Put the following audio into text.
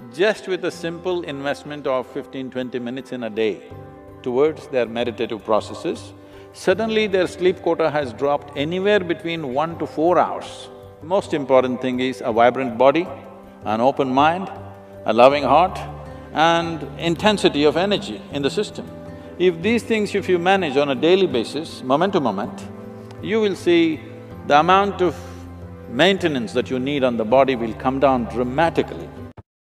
just with a simple investment of 15–20 minutes in a day towards their meditative processes, suddenly their sleep quota has dropped anywhere between 1 to 4 hours. Most important thing is a vibrant body, an open mind, a loving heart, and intensity of energy in the system. If these things, if you manage on a daily basis, moment to moment, you will see the amount of maintenance that you need on the body will come down dramatically.